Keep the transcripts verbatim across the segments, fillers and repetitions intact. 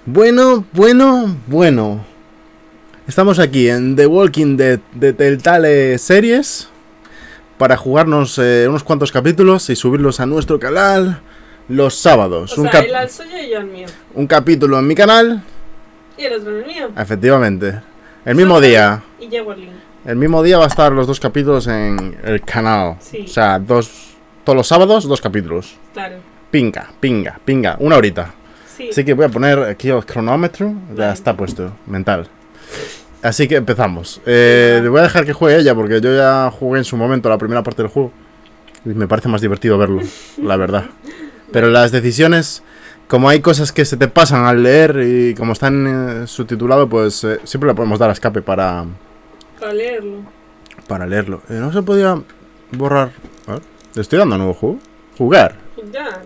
Bueno, bueno, bueno. Estamos aquí en The Walking Dead de Telltale Series para jugarnos eh, unos cuantos capítulos y subirlos a nuestro canal los sábados. O un sea, cap él al suyo y yo al mío. Un capítulo en mi canal. Y el otro en el mío. Efectivamente. El mismo Solo día. Y llevo el link. El mismo día va a estar los dos capítulos en el canal. Sí. O sea, dos todos los sábados, dos capítulos. Claro. Pinga, pinga, pinga. Una horita. Sí. Así que voy a poner aquí el cronómetro. Ya Vale. está puesto, mental. Así que empezamos. Eh, le voy a dejar que juegue ella porque yo ya jugué en su momento la primera parte del juego. Y me parece más divertido verlo, la verdad. Pero las decisiones, como hay cosas que se te pasan al leer y como están eh, subtitulado, pues eh, siempre le podemos dar a escape para, Para leerlo. para leerlo. Eh, no se podía borrar. A ver, ¿le estoy dando a nuevo juego? Jugar. Jugar.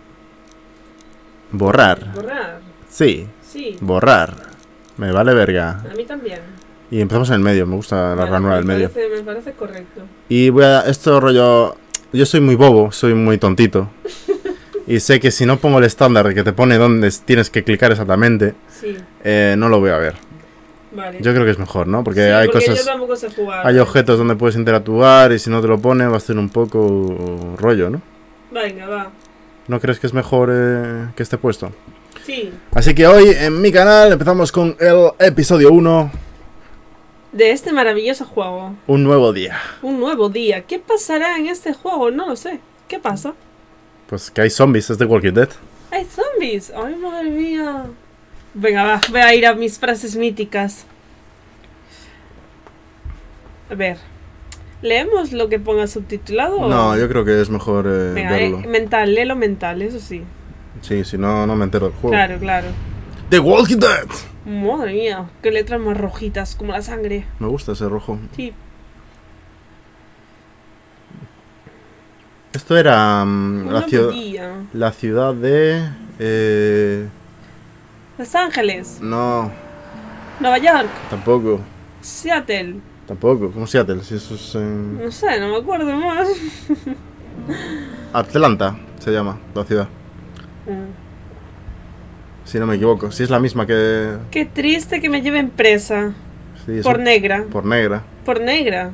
Borrar. Borrar. Sí, Sí. borrar. Me vale verga. A mí también. Y empezamos en el medio, me gusta la Vale, ranura del me medio. parece- me parece correcto. Y voy a... Esto rollo... Yo soy muy bobo, soy muy tontito. Y sé que si no pongo el estándar que te pone dónde tienes que clicar exactamente, Sí. eh, no lo voy a ver. Vale. Yo creo que es mejor, ¿no? Porque Sí, hay porque cosas... yo tampoco sé jugar. Hay objetos donde puedes interactuar y si no te lo pone va a ser un poco rollo, ¿no? Venga, va. ¿No crees que es mejor eh, que esté puesto? Sí. Así que hoy en mi canal empezamos con el episodio uno, De este maravilloso juego. un nuevo día. Un nuevo día. ¿Qué pasará en este juego? No lo sé. ¿Qué pasa? Pues que hay zombies, es de Walking Dead. ¡Hay zombies! ¡Ay, madre mía! Venga, va. Voy a ir a mis frases míticas. A ver. ¿Leemos lo que ponga subtitulado? o- No, yo creo que es mejor eh, Venga, verlo. eh, mental. Léelo mental, eso sí. Sí, si no, no me entero del juego. Claro, claro. The Walking Dead. Madre mía. Qué letras más rojitas, como la sangre. Me gusta ese rojo. Sí. Esto era mm, Un la, nuevo ciudad, día. la ciudad de... Eh, Los Ángeles. no, Nueva York. tampoco. Seattle. Tampoco. ¿Cómo Seattle? Si eso es en... No sé, no me acuerdo más. Atlanta se llama la ciudad. Mm. Si no me equivoco. Si es la misma que... Qué triste que me lleven presa. Sí, eso- Por negra. por negra. Por negra.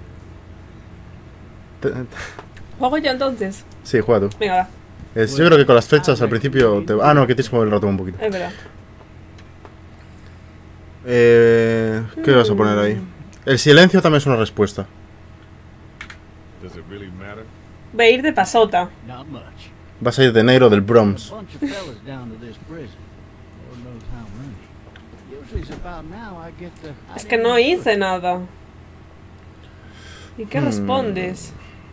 Te- te- ¿Juego yo entonces? Sí, juega tú. Venga, va. Es- yo creo que con las flechas al principio... Te... Ah, no, que tienes que mover el ratón un poquito. Es verdad. Eh, ¿Qué vas a poner ahí? El silencio también es una respuesta. Does it really matter? Voy a ir de pasota. Not much. Vas a ir de negro del Bronx. A bunch of fellas down to this prison. Lord knows how many. Usually it's about now I get the... I Es que didn't no know hice nada. ¿Y qué Hmm. respondes?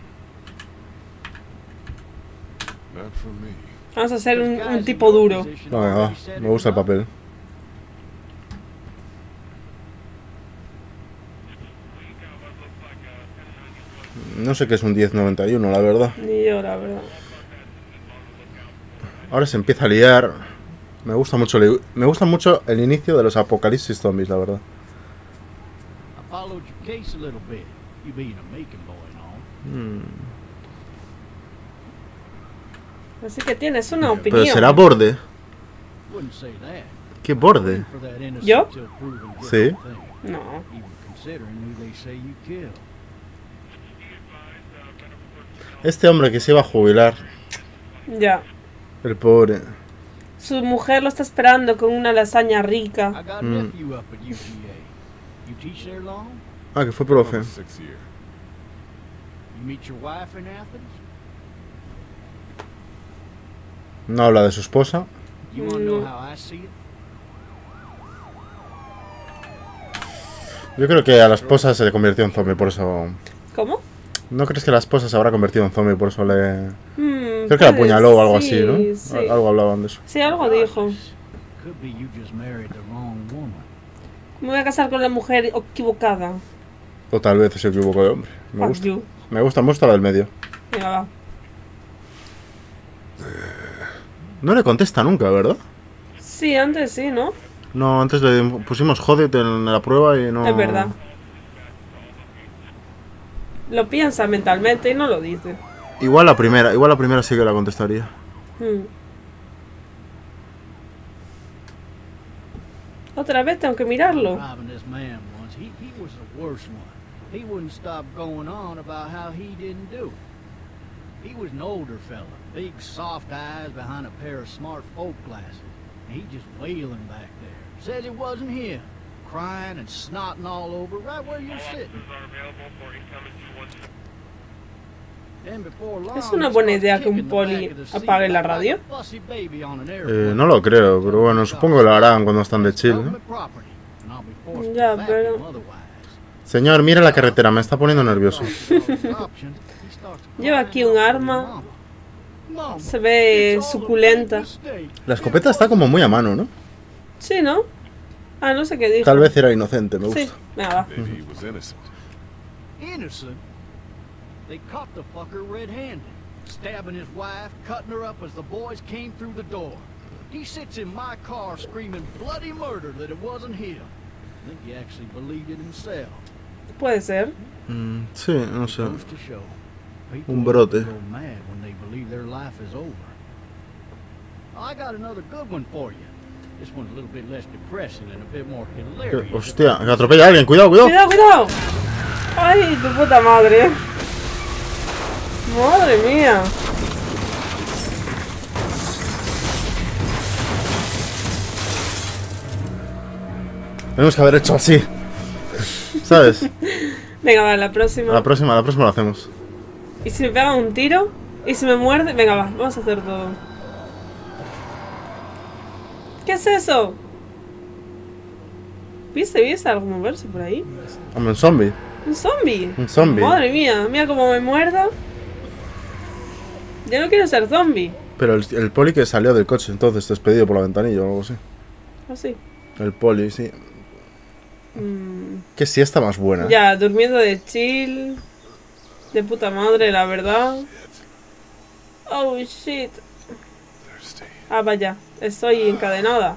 Not for me. Vamos a hacer un, Those un guys tipo in your duro. position No, venga, va. already set Me gusta el it up. papel. No sé qué es un diez noventa y uno, la verdad. Ni yo, la verdad. Ahora se empieza a liar. Me gusta mucho, li- me gusta mucho el inicio de los apocalipsis zombies, la verdad. I followed your case a little bit. You being a Macon boy and all. Así que tienes una Pero opinión. será borde. Wouldn't say that. ¿Qué borde? For that innocent ¿Yo? till proven guilty Sí. thing, No. even considering who they say you killed. Este hombre que se iba a jubilar. Ya. El pobre. Su mujer lo está esperando con una lasaña I rica. got a Mm. nephew up at U T A. You teach there long? Ah, que fue profe. I'm a sixth year. You meet your wife in Athens? No habla de su esposa. You wanna know No. how I see it? Yo creo que a la esposa se le convirtió en zombie, por eso... ¿Cómo? ¿No crees que la esposa se habrá convertido en zombie, por eso le... Hmm, Creo que la puede- apuñaló o algo sí, así, ¿no? Sí. Al- Algo hablaban de eso. Sí, algo dijo. Could be you just married the wrong woman. Me voy a casar con la mujer equivocada. O tal vez se equivocó de hombre. Me Fuck gusta. you. Me gusta, me gusta la del medio. Venga, va. No le contesta nunca, ¿verdad? Sí, antes sí, ¿no? No, antes le pusimos jódete en la prueba y no... Es verdad. Lo piensa mentalmente y no lo dice. Igual la primera, igual la primera sí que la contestaría. Hmm. Otra vez tengo que mirarlo. Driving this man once, he, he was the worst one. He wouldn't stop going on about how he didn't do it. He was an older fella, big soft eyes behind a pair of smart folk glasses. And he just wailing back there. Says it wasn't him. Crying and snotting all over right where you're sitting. Then before long, ¿Es una buena idea que un poli apague la radio? Eh, no lo creo, pero bueno, supongo que lo harán cuando están de chill, ¿no? Ya, pero... Señor, mira la carretera, me está poniendo nervioso. Lleva aquí un arma. Se ve suculenta. La escopeta está como muy a mano, ¿no? Sí, ¿no? Ah, no sé qué dijo. Tal vez era inocente, me Sí, gusta. venga, va. Maybe he was innocent. Innocent? They caught the fucker red-handed, stabbing his wife, cutting her up as the boys came through the door. He sits in my car screaming bloody murder that it wasn't him. I think he actually believed it himself. Puede ser. Mm, sí, no sé. Goes to show. People Un brote. go mad when they believe their life is over. I got another good one for you. This one's a little bit less depressing and a bit more hilarious. Hostia, que atropella a alguien, cuidado, cuidado. ¡Cuidado, cuidado! ¡Ay, tu puta madre! ¡Madre mía! Tenemos que haber hecho así. ¿Sabes? Venga, va, la A próxima. la próxima, a la próxima lo hacemos. ¿Y si me pega un tiro? ¿Y si me muerde? Venga, va, vamos a hacer todo. ¿Qué es eso? ¿Viste? ¿Viste algo moverse por ahí? Hombre, un zombie. ¿Un zombie? Un zombie. Madre mía, mira cómo me muerda. Yo no quiero ser zombie. Pero el, el poli que salió del coche, entonces despedido por la ventanilla o algo así. Así. El poli, sí. Mm, Qué siesta más buena. ya, durmiendo de chill. De puta madre, la verdad. Oh, shit. Thirsty. Ah, vaya. Estoy encadenada.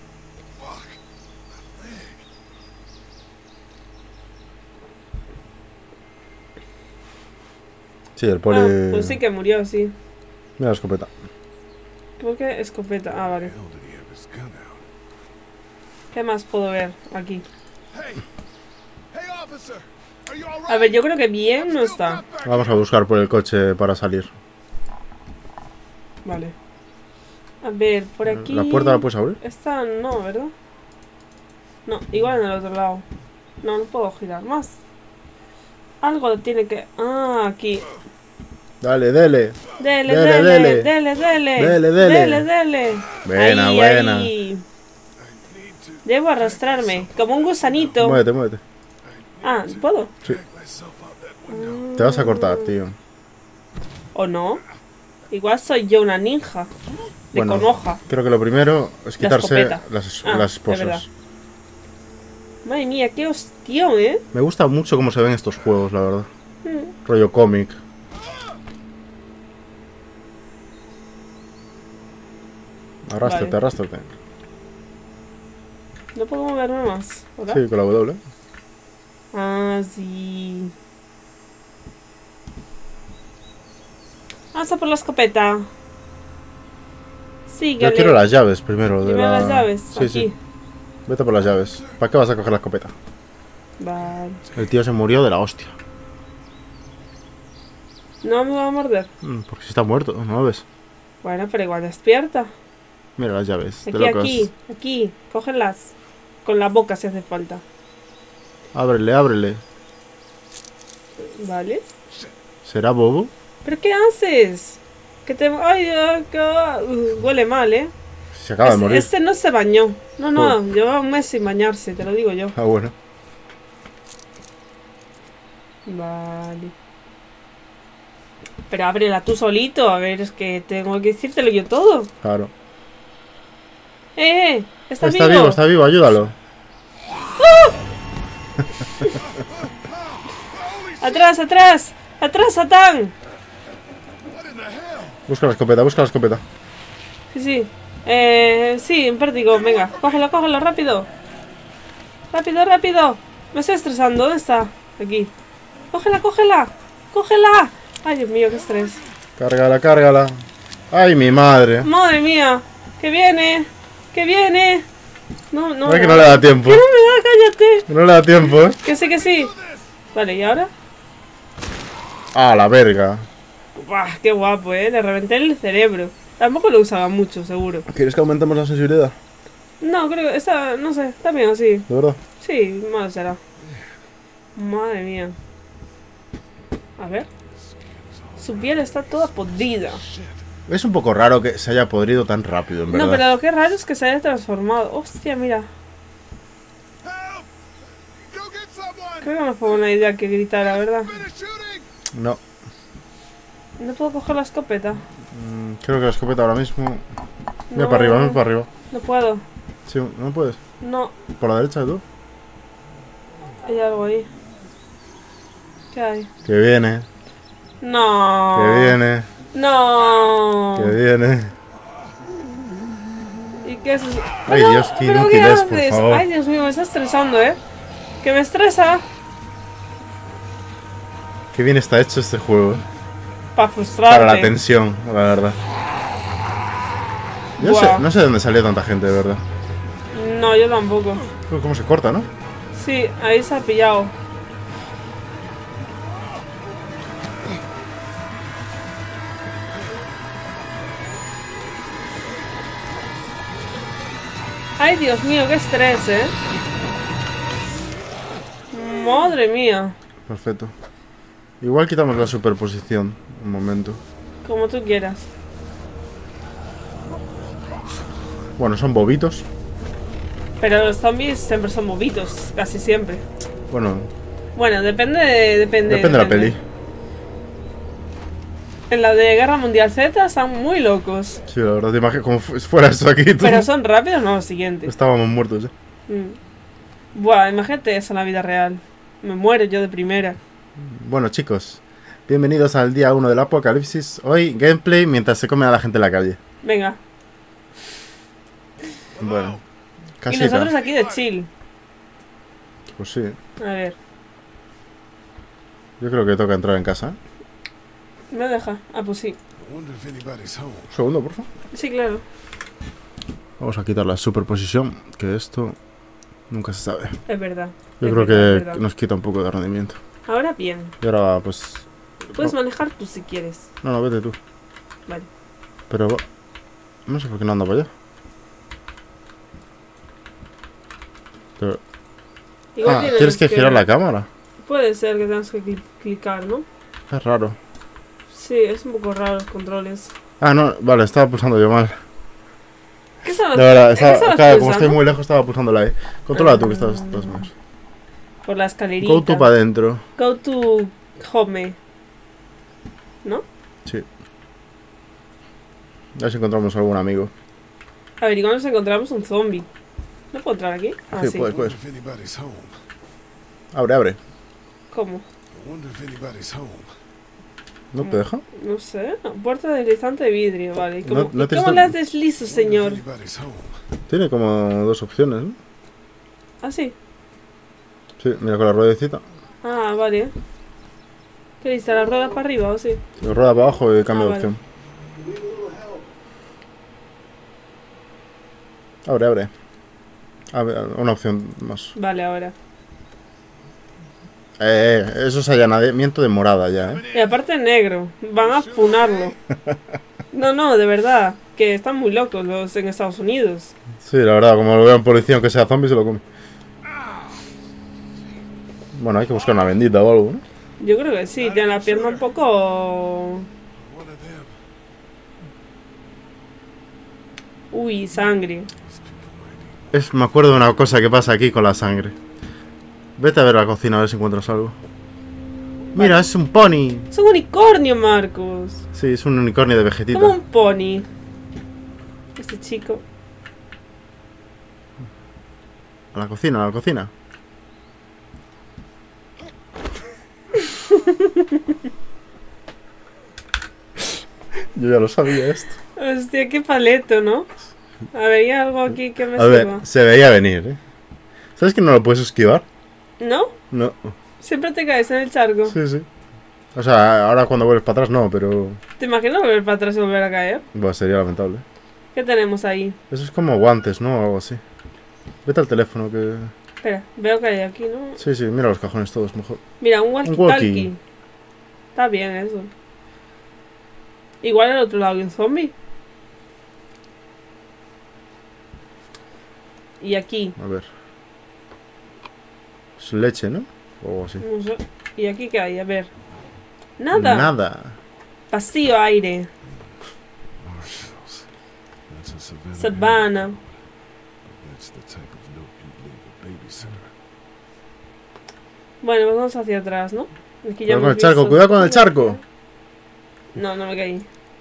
Sí, el poli. Ah, pues sí que murió, sí. Mira la escopeta. ¿Por qué escopeta? Ah, vale. Hell did he have his gun out? ¿Qué más puedo ver aquí? Hey! Hey, officer! Are you all A ver, yo creo que bien no está. Vamos a buscar por el coche para salir. Vale. A ver, por aquí... ¿La puerta la puedes abrir? Esta no, ¿verdad? No, igual en el otro lado. No, no puedo girar más. Algo tiene que... Ah, aquí. Dale, dele. Dele, Dele, dele, dele. dele, dele. Dele, dele. Dele, dele. Buena, Ahí, buena. ahí. Debo arrastrarme, como un gusanito. Muévete, muévete. Ah, ¿puedo? Sí. myself out that window? Te vas a cortar, tío. ¿O no? Igual soy yo una ninja. De Bueno, con hoja. creo que lo primero es quitarse escopeta. las, Ah, las de verdad. esposas. Madre mía, qué hostión, ¿eh? Me gusta mucho cómo se ven estos juegos, la verdad. Mm. Rollo cómic. Arrástrate, Vale. arrástrate. No puedo moverme más, ¿verdad? Sí, con la W. Ah, sí. Vamos a por la escopeta. Síguele. Yo quiero las llaves primero. De Dime la... las llaves, Sí, aquí. sí. Vete por las llaves. ¿Para qué vas a coger la escopeta? Vale. El tío se murió de la hostia. No me va a morder. Mm, Porque si está muerto, ¿no lo ves? Bueno, pero igual despierta. Mira las llaves. de Aquí, lo que aquí, has- aquí. Cógelas. Con la boca si hace falta. Ábrele, ábrele. Vale. ¿Será bobo? ¿Pero qué haces? Que te... Ay, ay, que- uh, huele mal, ¿eh? Se acaba de Es- morir. Este no se bañó. No, no, lleva un mes sin bañarse, te lo digo yo. Ah, bueno. Vale. Pero ábrela tú solito, a ver, es que tengo que decírtelo yo todo. Claro. ¡Eh! ¿Está, Está vivo? vivo, está vivo, ayúdalo. ¡Atrás, atrás! ¡Atrás, Satán! Busca la escopeta, busca la escopeta. Sí, sí. Eh, sí, en vértigo, venga. Cógelo, cógelo, rápido. Rápido, rápido. Me estoy estresando, ¿dónde está? Aquí. Cógela, cógela. Cógela. Ay, Dios mío, qué estrés. Cárgala, cárgala. Ay, mi madre. Madre mía. Que viene. Que viene. No, no. No es que me no le da tiempo. Que no me da, cállate. No le da tiempo, ¿eh? Que sí, que sí. Vale, ¿y ahora? Ah, la verga. Buah, qué guapo, eh. Le reventé el cerebro. Tampoco lo usaba mucho, seguro. ¿Quieres que aumentemos la sensibilidad? No, creo que esta, no sé, está bien así. ¿De verdad? Sí, malo será. Madre mía. A ver. Su piel está toda podrida. Es un poco raro que se haya podrido tan rápido, en verdad. No, pero lo que es raro es que se haya transformado. Hostia, mira. Help! Go get someone! Creo que no fue buena idea que gritar, la verdad. Finish shooting! No. No puedo coger la escopeta. Mm, creo que la escopeta ahora mismo... Mira No. para arriba, mira para arriba. No puedo. Sí, ¿no puedes? No, ¿Por la derecha de tú? hay algo ahí. ¿Qué hay? Que viene, No. que viene, No. que viene. ¿Y qué es eso? Ay, Pero- Dios, qué pero inútil ¿qué es, por haces? favor. Ay, Dios mío, me está estresando, ¿eh? Que me estresa. Qué bien está hecho este juego. Para frustrarte. Para la tensión, la verdad. Yo no sé, Buah. no sé de dónde salió tanta gente, de verdad. No, yo tampoco. Pero cómo se corta, ¿no? Sí, ahí se ha pillado. Ay, Dios mío, qué estrés, ¿eh? Madre mía. Perfecto. Igual quitamos la superposición. Un momento. Como tú quieras. Bueno, son bobitos. Pero los zombies siempre son movidos, casi siempre. Bueno, Bueno, depende de, depende, depende de la peli. En la de Guerra Mundial Z están muy locos. Sí, la verdad, te imaginas como fu- fuera esto aquí. Tú. Pero son rápidos, no los siguientes. Estábamos muertos ya. Mm. Buah, imagínate eso en la vida real. Me muero yo de primera. Bueno, chicos, bienvenidos al día uno del apocalipsis. Hoy, gameplay mientras se come a la gente en la calle. Venga. Bueno, Y casita. nosotros aquí de chill. Pues sí, A ver. yo creo que toca entrar en casa. ¿eh? ¿Me deja? Ah, pues sí. I wonder if anybody's home. Un segundo, por favor. Sí, claro. Vamos a quitar la superposición, que esto nunca se sabe. Es verdad. Yo Es creo verdad, es que verdad. nos quita un poco de rendimiento. Ahora bien. Y ahora, pues... Puedes manejar tú si quieres. No, no, vete tú. Vale. Pero... No sé por qué no anda para allá. Pero... Igual Ah, tienes que girar la cámara. Puede ser que tengas que cli- clicar, ¿no? Es raro. Sí, es un poco raro los controles. Ah, no, vale, estaba pulsando yo mal. ¿Qué estabas, De verdad, ¿qué estaba, estabas claro, como pulsando? estoy muy lejos, estaba pulsando la E. Controla tú, que Ah. estás, estás más. Por la escalerita. Go to para adentro. Go to home. ¿No? Sí. A ver si encontramos algún amigo. A ver, ¿y cuando nos encontramos un zombie? ¿No puedo entrar aquí? Ah, Sí, sí. puedes, I puedes. wonder if anybody's home. Abre, abre. ¿Cómo? I wonder if anybody's home. ¿No te deja? No sé. Puerta deslizante de vidrio, vale. ¿Y ¿Cómo, No- no ¿y te cómo está- las deslizo, señor? I wonder if anybody's home. Tiene como dos opciones, ¿no? Ah, sí. Sí, mira con la ruedecita. Ah, vale. ¿Qué dice? ¿La rueda para arriba o sí? Lo rueda para abajo y cambia Ah, de vale. opción. Abre, abre. Abre, una opción más. Vale, ahora. Eh, eh, eso es allanamiento de morada ya, ¿eh? Y aparte negro. Van a funarlo. No, no, de verdad. Que están muy locos los en Estados Unidos. Sí, la verdad, como lo vea un policía, aunque sea zombie, se lo come. Bueno, hay que buscar una bendita o algo, ¿no? Yo creo que sí. Tiene la pierna un poco... One of them. Uy, sangre. Es, me acuerdo de una cosa que pasa aquí con la sangre. Vete a ver la cocina a ver si encuentras algo. Mira, es un pony. Es un unicornio, Marcos. Sí, es un unicornio de vegetita. Como un pony. Este chico. A la cocina, a la cocina. Yo ya lo sabía esto. Hostia, qué paleto, ¿no? A ver, ¿hay algo aquí que me A ver, sirva? se veía venir, ¿eh? ¿Sabes que no lo puedes esquivar? ¿No? No. Siempre te caes en el charco. Sí, sí. O sea, ahora cuando vuelves para atrás no, pero... ¿Te imaginas volver para atrás y volver a caer? Bueno, sería lamentable. ¿Qué tenemos ahí? Eso es como guantes, ¿no? O algo así. Vete al teléfono que... Espera, veo que hay aquí, ¿no? Sí, sí, mira los cajones todos mejor. Mira, un walkie. walkie-talkie. Está bien eso. Igual al otro lado hay un zombie. Y aquí, A ver. Es leche, ¿no? O algo así. no sé. ¿Y aquí qué hay? A ver. Nada. Nada. Vacío aire. Marshalls. That's a Savannah. Savannah. That's the type of note you'd leave a babysitter. Bueno, pues vamos hacia atrás, ¿no? Aquí Cuidado ya con hemos el charco, visto- cuidado con el charco. No, no me caí.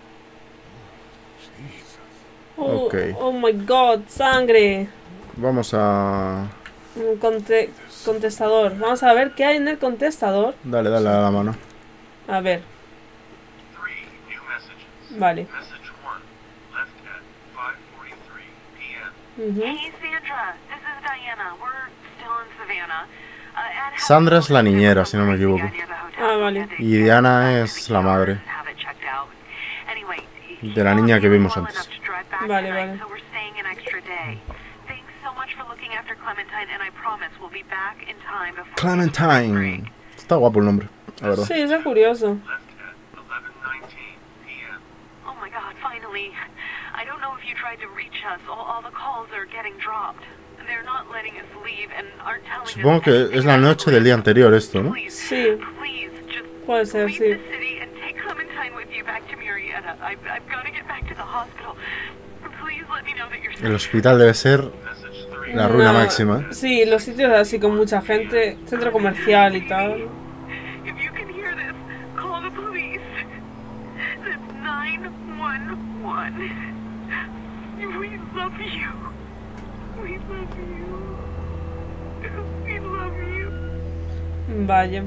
Jesus. Oh, Ok. oh my god, sangre. Vamos a... Un conte- contestador. Vamos a ver qué hay en el contestador. Dale, dale a la mano. A ver, Three new messages. vale. Message one, left at five forty-three p m Ujú. Hey, Sandra. This is Diana. We're still in Savannah. Uh, Ed has Sandra es la niñera, si no me equivoco. near the hotel. Ah, vale. Y Diana es la madre. Have it checked out. Anyway, De la niña que vimos well antes. enough to drive back Vale, tonight, vale. so we're staying an extra day. Thanks so much for looking after Clementine, and I promise we'll be back in time before Clementine. Está guapo el nombre, la verdad. Sí, es curioso. left at eleven nineteen p m Oh my God! Finally, I don't know if you tried to reach us. All, all the calls are getting dropped. They're not letting us leave and aren't telling us Supongo que anything es la noche del día anterior esto, ¿no? Please, Sí. please, just Puede ser, leave sí. the city and take Clementine with you back to Marietta. I've, I've got to get back to the hospital. Please let me know that you're El safe. hospital debe ser Message three, la ruina No, máxima. Sí, los sitios así con mucha gente, centro comercial y tal. If you can hear this, call the police. That's nine one one. We love you. We love you. We love you. Vaya.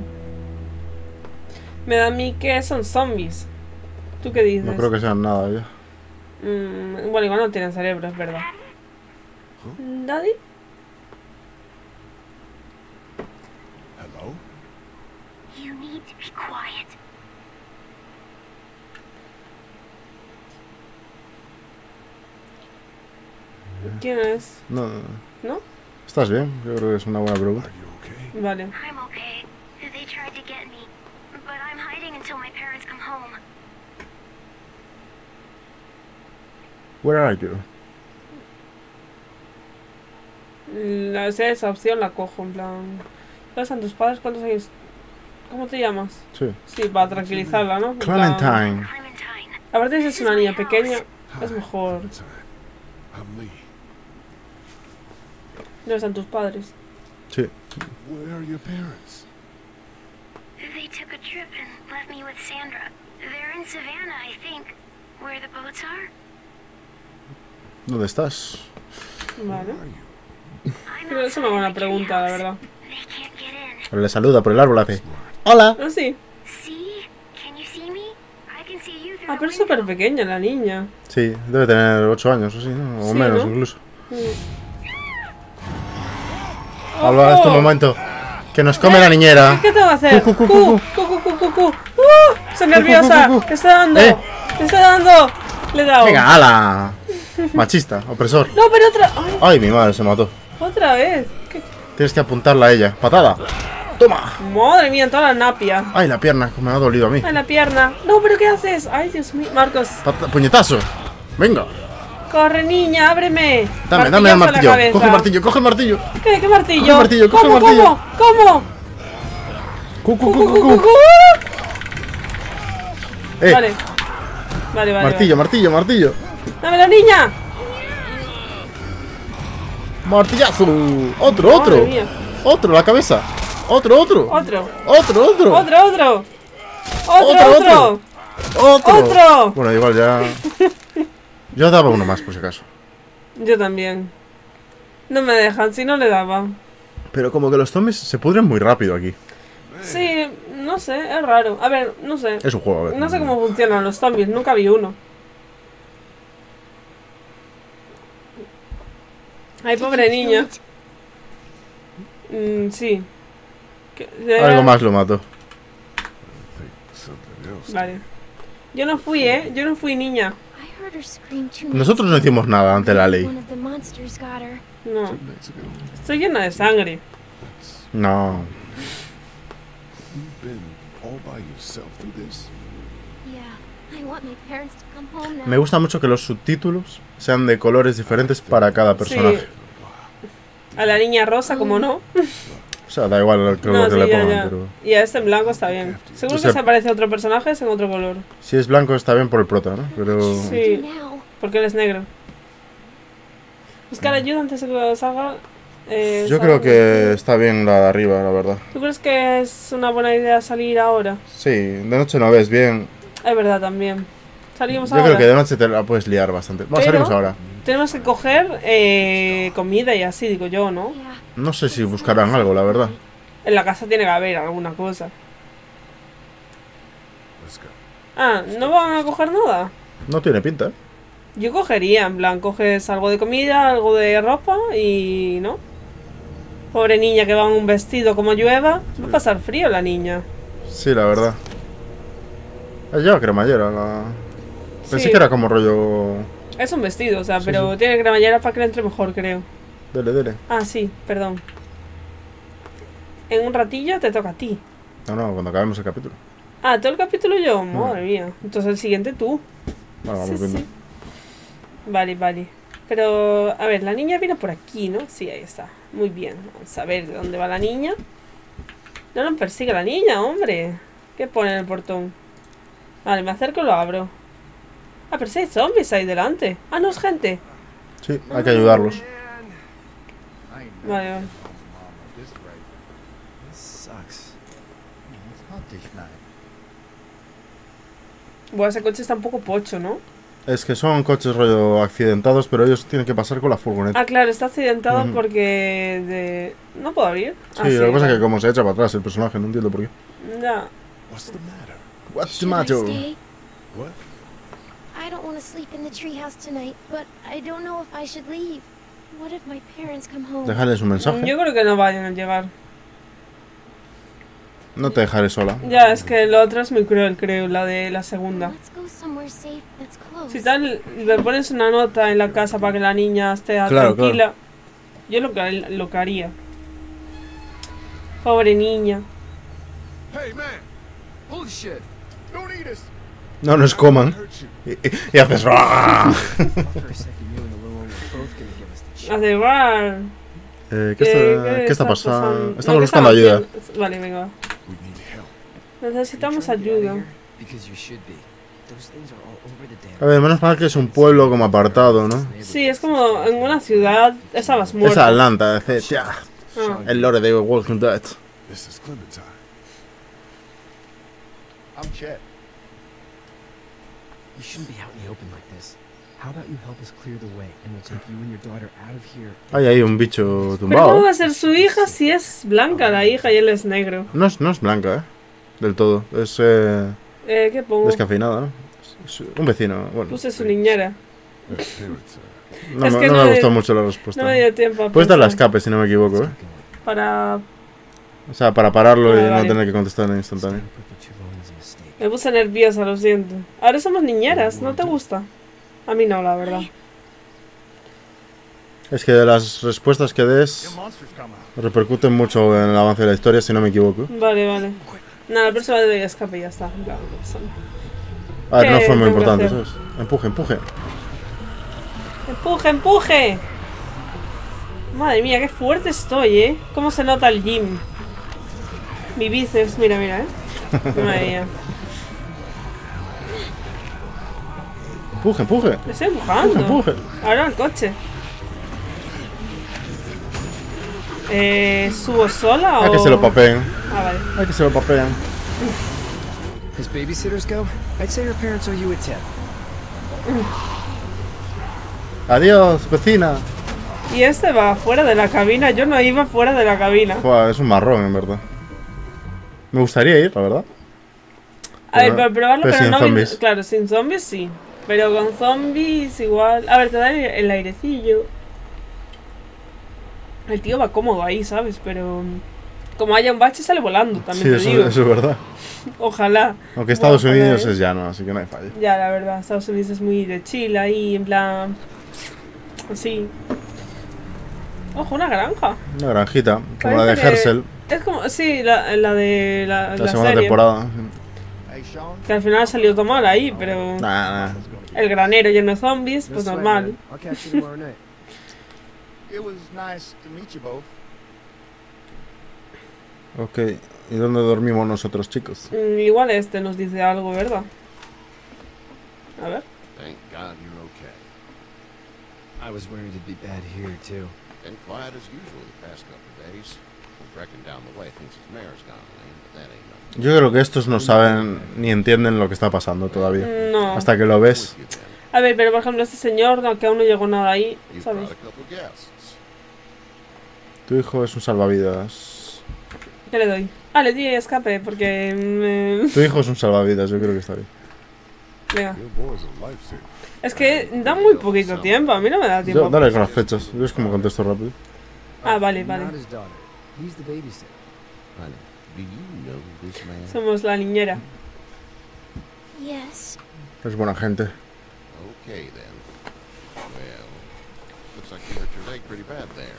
Me da a mí que son zombies. ¿Tú qué dices? No creo que sean nada ya. Mm, bueno, igual no tienen cerebro, es verdad. ¿Daddy? Hello? You need to be quiet. ¿Quién es? No, no, no. ¿No? ¿Estás bien? Yo creo que es una buena pregunta. Are you okay? Vale. I'm okay. They tried to get me, but I'm hiding until my parents come home. Where are you? La, esa opción la cojo, en plan... ¿Dónde están tus padres? ¿Cuántos años? ¿Cómo te llamas? Sí. Sí, para tranquilizarla, ¿no? En plan- Clementine. Clementine. Aparte de ser es una niña pequeña, es mejor. Clementine. I'm Lee. ¿Dónde están tus padres? Sí. Where are your parents? They took a trip and left me with Sandra. They're in Savannah, I think. Where the boats are? ¿Dónde estás? Vale. Where are you? I'm Creo que es una outside buena the pregunta, la treehouse. verdad. They can't get in. Pero le saluda por el árbol, hace. ¡Hola! Ah, sí. See? Can you see me? I can see you through Ah, the pero es window. súper pequeña la niña. Sí, debe tener ocho años o así, ¿no? O Sí, menos ¿no? incluso. Mm. Alba, este momento. Que nos come la niñera. ¿Qué tengo que hacer? Cu, cu, Cu, cu, cu, cu, cu, cu, cu. ¡Uh! Estoy nerviosa. cu, cu, cu. Te está dando. Eh. Te está dando. Le he dado. Venga, ala. Machista, opresor. No, pero otra. Ay, Ay, mi madre se mató. otra vez. ¿Qué? Tienes que apuntarla a ella. Patada. Toma. Madre mía, toda la napia. Ay, la pierna, que me ha dolido a mí. Ay, la pierna. No, pero ¿qué haces? Ay, Dios mío. Marcos, Pata- puñetazo. Venga. corre, niña, ábreme. Dame, dame el Martillazo en la martillo. cabeza. Coge el martillo, coge el martillo. ¿Qué, qué martillo? Coge el martillo, coge el ¿Cómo, martillo. ¿Cómo? ¿Cómo? Cu, cu, Cu, cu, cu, cu, cu, cu. cu. Eh, Vale. Vale, vale. martillo, martillo, martillo. Vale. Dámelo, niña. Martillazo. Otro, otro. Madre mía. Otro, la cabeza. Otro, otro. Otro. Otro, otro. Otro, otro. Otro, Otro, otro. Otro. Otro. Bueno, igual ya. Yo daba uno más por si acaso. Yo también. No me dejan, si no le daba. Pero como que los zombies se pudren muy rápido aquí. Sí, no sé, es raro. A ver, no sé. Es un juego, a ver. No sé cómo funcionan los zombies, nunca vi uno. Ay, pobre niña. Mm, sí. Que- Algo más lo mato. I think something else. Vale. Yo no fui, ¿eh? Yo no fui niña. I heard her scream two Nosotros no hicimos nada ante la ley. One of the monsters got her. No. Estoy llena de sangre. No. You've been all by yourself through this. Yeah, I want my parents to come home now. Me gusta mucho que los subtítulos sean de colores diferentes para cada personaje. Sí. A la niña rosa, como no. O sea, da igual el color No, que sí, le ya, pongan, ya. pero... Y a este en blanco está bien. Seguro O sea, que se aparece otro personaje es en otro color. Si es blanco está bien por el prota, ¿no? Pero... Sí, Now. porque él es negro. Buscar ayuda antes de que salga. Eh, Yo salga- creo que está bien la de arriba, la verdad. ¿Tú crees que es una buena idea salir ahora? Sí, de noche no ves bien. Es verdad también. Salimos Yo ahora. creo que de noche te la puedes liar bastante. Vamos, Pero- salimos ahora. Tenemos que coger eh, comida y así, digo yo, ¿no? Yeah. No sé si buscarán algo, la verdad. En la casa tiene que haber alguna cosa. Let's go. Ah, ¿no van a coger nada? No tiene pinta, ¿eh? Yo cogería, en plan, coges algo de comida, algo de ropa y... ¿no? Pobre niña que va en un vestido como llueva. Va a pasar frío la niña. Sí, la verdad. Lleva cremallera, la... Pensé Sí. que era como rollo... Es un vestido, o sea, Sí, pero sí. tiene cremallera para que le entre mejor, creo. Dele, dele. Ah, sí, perdón. En un ratillo te toca a ti. No, no, cuando acabemos el capítulo. Ah, todo el capítulo yo, madre mía. Entonces el siguiente tú. Bueno, vamos Sí, viendo. sí. Vale, vale. Pero, a ver, la niña viene por aquí, ¿no? Sí, ahí está. Muy bien. Vamos a ver de dónde va la niña. No nos persigue la niña, hombre. ¿Qué pone en el portón? Vale, me acerco y lo abro. Ah, pero si hay zombies ahí delante. Ah, no, es gente. Sí, hay que ayudarlos. Vale, vale. Buah, ese coche está un poco pocho, ¿no? Es que son coches rollo accidentados, pero ellos tienen que pasar con la furgoneta. Ah, claro, está accidentado Ujú. porque de... ¿No puedo abrir? Sí, Ah, lo que pasa es vale. que como se echa para atrás el personaje, no entiendo por qué. Ya. What's the matter? What's the Should I matter? stay? What? I don't want to sleep in the treehouse tonight, but I don't know if I should leave. What if my parents come home? Déjales un mensaje. Yo creo que no vayan a llegar. No te dejaré sola. Ya, es que la otra es muy cruel, creo, la de la segunda. Let's go somewhere safe that's close. Si tal, le pones una nota en la casa para que la niña esté Claro, tranquila. Yo lo que, lo que haría. Pobre niña. Hey, man! Holy shit! Don't eat us! No nos coman. Hurt you. Y, y- y haces... ¡ah! Hace igual. Eh, ¿Qué está, ¿qué está pasando? No, Estamos ¿qué buscando ayuda. haciendo? Vale, venga. We need help. Necesitamos ayuda. A ver, menos mal que es un pueblo como apartado, ¿no? Sí, es como en una ciudad. Estabas Es muerta. Atlanta, es tía, Ah. el lore de Walking Dead. This is Clementine. I'm Chet. You shouldn't be out in the open like this. How about you help us clear the way, and we'll take you and your daughter out of here. Hay ahí un bicho Pero ¿cómo tumbado. va a ser su hija si es blanca la hija y él es negro? No es, no es blanca, ¿eh? Del todo. Es eh, Eh, ¿qué pongo? descafeinada, ¿no? Es un vecino. Bueno, Puse su niñera. Her parents are... no, es me- que no no me me- gustó mucho la respuesta. No me dio tiempo a Puedes dar la pensar. escape si no me equivoco, ¿eh? Para... O sea, para pararlo Vale, y no vale. tener que contestar en instantáneo. Me puse nerviosa, lo siento. Ahora somos niñeras, ¿no te gusta? A mí no, la verdad. Es que las respuestas que des Monsters come out. repercuten mucho en el avance de la historia, si no me equivoco. Vale, vale. Nada, la próxima vez doy escape y ya está. En plan, no pasa nada. A ver, no ¿Qué fue muy tengo que importante, hacer? ¿sabes? Empuje, empuje. ¡Empuje, empuje! Madre mía, qué fuerte estoy, ¿eh? ¿Cómo se nota el gym? Mi bíceps, mira, mira, ¿eh? Madre mía. Empuje, empuje. Me estoy empujando. Empuje, empuje. Ahora al coche. Eh, ¿Subo sola o...? Hay que se lo papeen. Ah, vale. Hay que se lo papean. As babysitters go, I'd say her parents owe you a tip. Adiós, vecina. Y este va fuera de la cabina. Yo no iba fuera de la cabina. Fua, es un marrón, en verdad. Me gustaría ir, la verdad. A ver, Pero- pero probarlo, pero pero, sin no... zombies. vin- Claro, sin zombies sí. Pero con zombies igual... A ver, te da el, el airecillo. El tío va cómodo ahí, ¿sabes? Pero... Como haya un bache, sale volando, también Sí, te eso, digo. eso es verdad. Ojalá. Aunque Estados Ojalá, Unidos ¿eh? es llano, así que no hay fallo. Ya, la verdad, Estados Unidos es muy de chill ahí, en plan... Así. Ojo, una granja. Una granjita, como la de Parece que- Herschel, Es como, sí, la, la de la, la la segunda serie. temporada. Hey, Sean. Que al final ha salido todo mal ahí, pero... Nah, nah. El granero lleno de zombies, pues normal. I'll catch you tomorrow night. It was nice to meet you both. Ok, ¿y dónde dormimos nosotros, chicos? Mm, igual este nos dice algo, ¿verdad? A ver. Thank God you're okay. I was worried it'd be bad here, too. Been quiet as usual the past couple of days. Reckon down the way thinks his mare's gone lame, but that ain't nothing. Yo creo que estos no saben ni entienden lo que está pasando todavía. No. Hasta que lo ves. With you then. A ver, pero por ejemplo este señor, no, que aún no llegó nada ahí, You've ¿sabes? brought a couple guests. Tu hijo es un salvavidas. ¿Qué le doy? Ah, le di escape porque... me- Tu hijo es un salvavidas, yo creo que está bien. Venga. Your boy's a lifesaver. Es que da muy poquito tiempo, a mí no me da tiempo. Yo, dale con las fechas, yo es como contesto rápido. Ah, vale, vale. Not his daughter. He's the babysitter. Honey, do you know this man? Somos la niñera. Yes. Es buena gente. Okay then. Well, looks like you hurt your leg pretty bad there.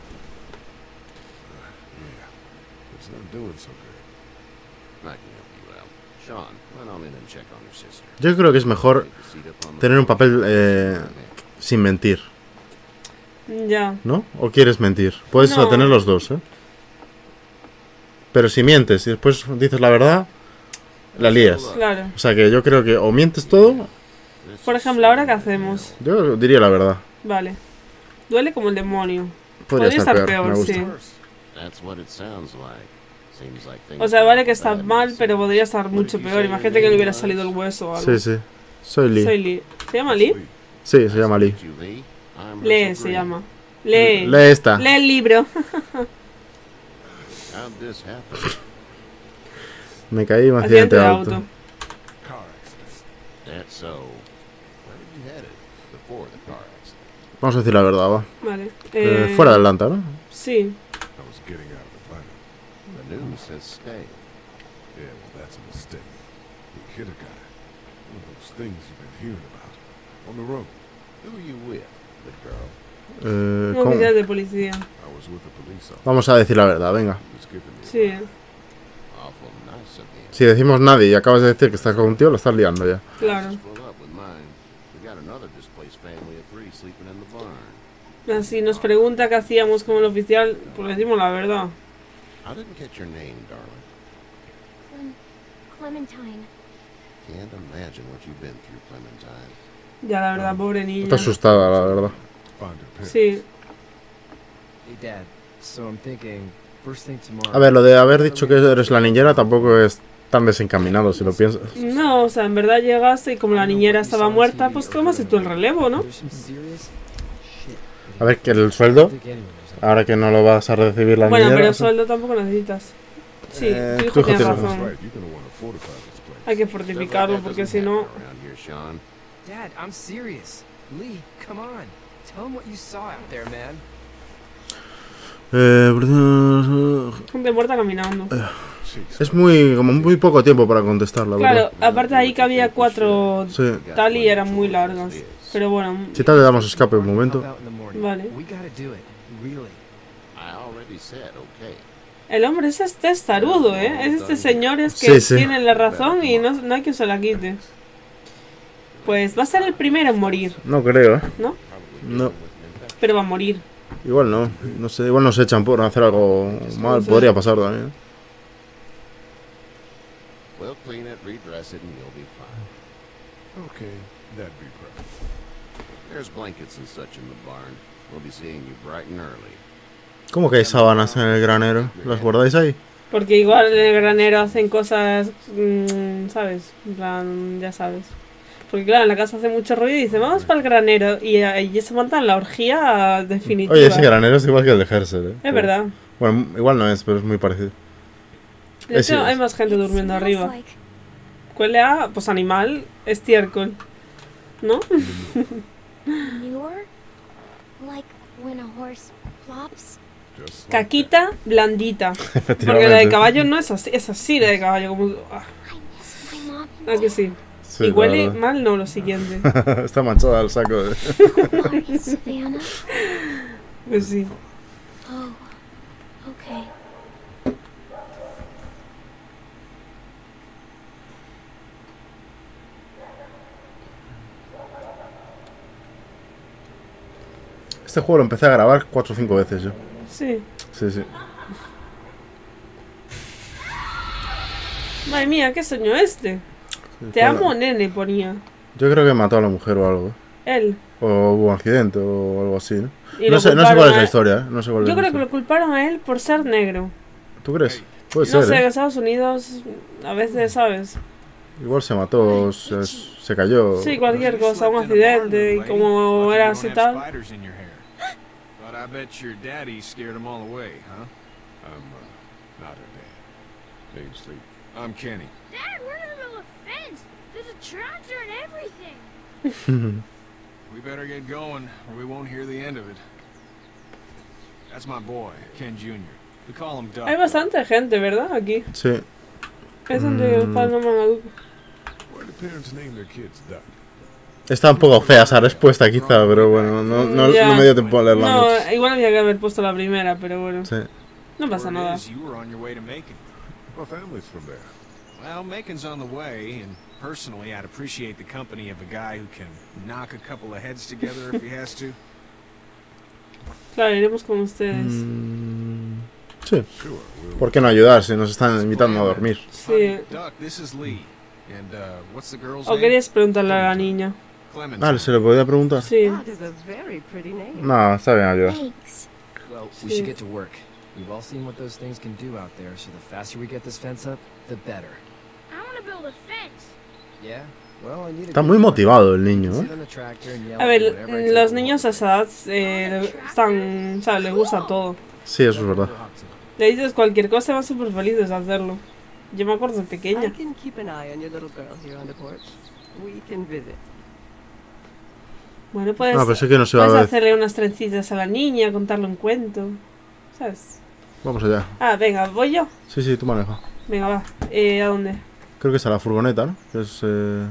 Yeah. It's not doing so good. I can help you out. Sean, run on in and check on your sister. Yo creo que es mejor Take a seat up on the tener un floor. papel eh, sin mentir, Ya. ¿no? ¿O quieres mentir? Puedes No. tener los dos, ¿eh? Pero si mientes y después dices la verdad, la lías. Claro. O sea que yo creo que o mientes todo, Por ejemplo, ¿ahora qué hacemos? yo diría la verdad. Vale. Duele como el demonio. Podría, Podría estar, estar peor, me peor, gusta. sí. That's what it sounds like. Seems like things O sea, are vale que está bad. mal, pero podría estar mucho peor. Imagínate que le hubiera salido el hueso o algo. Sí, sí. Soy Lee. Soy Lee. ¿Se llama Lee? Sí, se llama Lee. You, Lee. I'm Lee Russell se Green. llama. Lee. Lee esta. Lee el libro. How'd this happen? Me caí en un Accidente accidente de de auto. auto. Car accident. That's so. Where did you headed before the car accident? Vamos a decir la verdad, va. Vale. Eh, Eh, fuera de Atlanta, ¿no? Sí. I was getting out of Atlanta. The news says stay. Yeah, well, that's a mistake. You hit a guy. One of those things you've been hearing about. On the road. Who are you with? The girl. Eh, Un ¿cómo? oficial de policía. I was with a police officer. Vamos a decir la verdad, venga. He was giving me Sí. Awful nice of him. Si decimos nadie y acabas de decir que estás con un tío, lo estás liando ya. Claro. Split up with mine. We got another displaced family of three sleeping in the barn. Así nos pregunta qué hacíamos como el oficial, pues le decimos la verdad. I didn't catch your name, darling. Clem- Clementine. Can't imagine what you've been through, Clementine. Ya, la verdad, pobre niña. Está asustada, la verdad. find her parents. Sí. Hey, Dad. So I'm thinking, first thing tomorrow. A ver, lo de haber dicho que eres la niñera tampoco es tan desencaminado, si lo piensas. No, o sea, en verdad llegaste y como la niñera estaba muerta, pues tomaste tú el relevo, ¿no? There's some serious shit. A ver, que el sueldo, I think anyone knows. ahora que no lo vas a recibir la Bueno, niñera... pero sueldo tampoco necesitas. Sí, Eh, tu tu hijo hijo tiene tiene razón. Right, you're gonna want to fortify this place. Hay que Stuff like fortificarlo that porque doesn't si no... happen around here, Sean. Dad, I'm serious. Lee, come on. Tell him what you saw out there, man. Eh, Gente muerta caminando. Jesus. es muy, como muy poco tiempo para contestar, la Claro, verdad. aparte ahí que había cuatro Sí. tal y eran muy largas. Pero bueno, Si tal le damos escape un momento. Help out in the morning. Vale. We gotta do it. Really. I already said okay. el hombre es este testarudo, ¿eh? Es este señor es que Sí, sí. tiene la razón y no, no hay quien se la quite. Pues va a ser el primero en morir, No creo, ¿eh? ¿no? No. Pero va a morir. Igual no. No sé, igual nos echan por hacer algo mal. Sí. Podría pasar también. We'll clean it, redress it, and you'll be fine. Okay, that'd be perfect. There's blankets and such in the barn. We'll be seeing you bright and early. ¿Cómo que hay sábanas en el granero? ¿Las guardáis ahí? Porque igual en el granero hacen cosas, mmm, ¿sabes? En plan, ya sabes. Porque claro, en la casa hace mucho ruido y dice, vamos para el granero. Y ahí se montan la orgía definitiva. Oye, ese granero es igual que el de Herschel, ¿eh? Es verdad. Bueno, igual no es, pero es muy parecido. De Ese hecho, es. hay más gente It durmiendo smells arriba. like- Huele a, pues animal, estiércol. ¿No? Manure? Like when a horse plops? Just like Caquita blandita. Porque la de Efectivamente. caballo no es así, es así la de caballo. Como... Ah, My mom. ah, que sí. Sí, Y la huele verdad. mal, no, lo siguiente. Está manchada el saco. De... Mommy, Savannah. Pues sí. Oh, okay. Este juego lo empecé a grabar cuatro o cinco veces yo. Sí. Sí, sí. Madre mía, ¿qué soñó este? Te Con amo, la- nene, ponía. Yo creo que mató a la mujer o algo. ¿eh? Él. O hubo un accidente o algo así, ¿no? Y No lo sé, no sé culparon cuál es a la él. historia, ¿eh? No sé cuál es Yo la creo que lo historia. culparon a él por ser negro. ¿Tú crees? Puede No ser, sé, en ¿eh? Estados Unidos a veces, ¿sabes? Igual se mató, se, se cayó. Sí, cualquier cosa, un accidente, y como era así tal. Spiders in your hair. But I bet your daddy scared them all away, huh? I'm uh, not her dad. Name's Lee. I'm Kenny. Dad, we're in the middle of a fence. There's a tractor and everything. We better get going, or we won't hear the end of it. That's my boy, Ken Junior We call him Duck. Hay bastante gente, ¿verdad? Aquí. Sí. Es donde los Mm. padres nombran a Duke. Why do parents name their kids Duck? Está un poco fea esa respuesta, quizá, pero bueno, no, no, Ya. no me dio tiempo a leerla No, mucho. igual había que haber puesto la primera, pero bueno. Sí. No pasa Word nada. is you were on your way to Macon. My family's from there. Well, Macon's on the way, and personally, I'd appreciate the company of a guy who can knock a couple of heads together if he has to. Claro, iremos con ustedes. Mm, sí. Sure, we'll ¿Por qué no ayudar si nos están invitando a dormir? Sí. Duck, this is Lee. And, uh, what's the girl's ¿O name? querías preguntarle a la niña? Clementine. Ah, ¿se le podía preguntar? Sí. That is a very pretty name. No, está bien ayudar. Thanks. Well, we Sí. should get to work. We've all seen what those things can do out there, so the faster we get this fence up, the better. I want to build a fence. Yeah? Well, I need a Está good muy partner. motivado el niño, Sit ¿eh? on the tractor and yell A at ver, me whenever I take los a niños a walk. esa edad eh, están, ¿sabes? Les gusta todo. Sí, eso es verdad. Le dices cualquier cosa y van súper felices de hacerlo. Yo me acuerdo de I pequeña. can keep an eye on your little girl here on the porch. We can visit. Bueno, puedes, No, pensé que no se iba a puedes ver. hacerle unas trencitas a la niña, contarle un cuento. ¿Sabes? Vamos allá. Ah, venga, voy yo. Sí, sí, tú maneja. Venga, va. Eh, ¿A dónde? Creo que es a la furgoneta, ¿no? Que es, eh...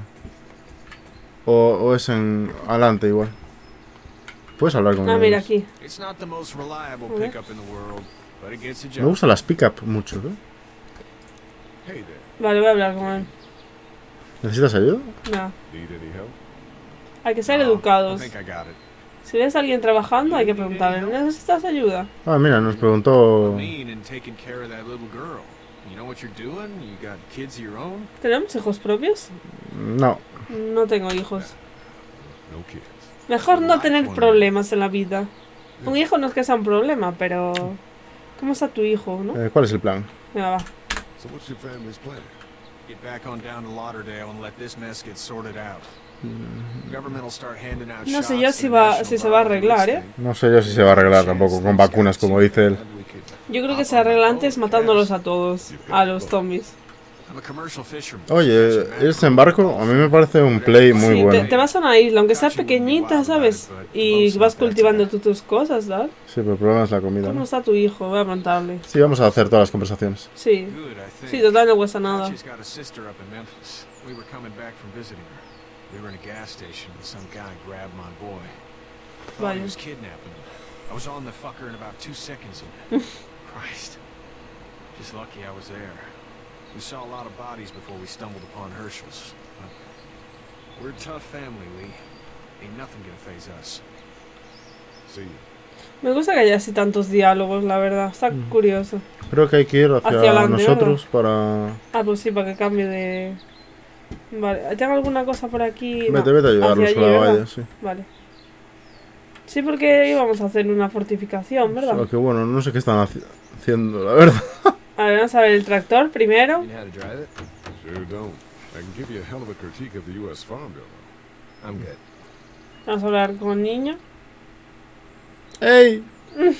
o, o es en adelante igual. Puedes hablar con Ah, mira, ellos. aquí. It's not the most reliable Okay. pickup in the world, but it gets the Me job. gustan las pick-up mucho, ¿eh? Hey there. Vale, voy a hablar con él. ¿Necesitas ayuda? No, Need any help? hay que ser No, educados. I think I got it. Si ves a alguien trabajando, hay que preguntarle, ¿necesitas ayuda? Ah, mira, nos preguntó... Mean and taking care of that little girl. You know what you're doing? You got kids of your own? ¿Tenemos hijos propios? No. No tengo hijos. No kids. Mejor no tener problemas en la vida. Un hijo no es que sea un problema, pero... ¿Cómo está tu hijo, no? Eh, ¿Cuál es el plan? Venga, va. So what's your family's plan? Get back on down to Lauderdale and let this mess get sorted out. Government will start handing out No sé shots yo to si the va- National si se va a Guard arreglar, this ¿eh? thing. No sé yo si se va a arreglar tampoco con vacunas, como dice él. Yo creo que se arregla antes matándolos a todos. A los zombies. I'm a commercial fisherman. Oye, este embarco a mí me parece un play muy Sí, bueno. te, te vas a una isla, aunque sea pequeñita, ¿sabes? Y vas cultivando tú tus cosas, ¿sabes? Sí, pero el problema es la comida, ¿Cómo ¿no? está tu hijo? Voy a preguntarle. Sí, vamos a hacer todas las conversaciones. Sí. Good, I think. Sí, total, no cuesta nada. She's got a sister up in Memphis. We were coming back from visiting her. We were in a gas station and some guy grabbed my boy. Thought he Vale. was kidnapping him. I was on the fucker in about two seconds and Christ. Just lucky I was there. We saw a lot of bodies before we stumbled upon Herschel's. But we're a tough family, Lee. Ain't nothing gonna phase us. See, Me gusta que haya así tantos diálogos, la verdad. Está Mm. curioso. Creo que hay que ir hacia, Hacia adelante, nosotros para... Ah, pues sí, para que cambie de... Vale, ¿tengo alguna cosa por aquí? No. Vete, vete a ayudarlos Hacia a la allí, valla, ¿verdad? sí. Vale. Sí, porque íbamos a hacer una fortificación, ¿verdad? Solo que bueno, no sé qué están haci- haciendo, la verdad. A ver, vamos a ver el tractor primero. You know how to drive it? sure don't. I can give you a hell of a critique of the U S Farm Bill, though. I'm good. Vamos a hablar con el niño. ¡Ey!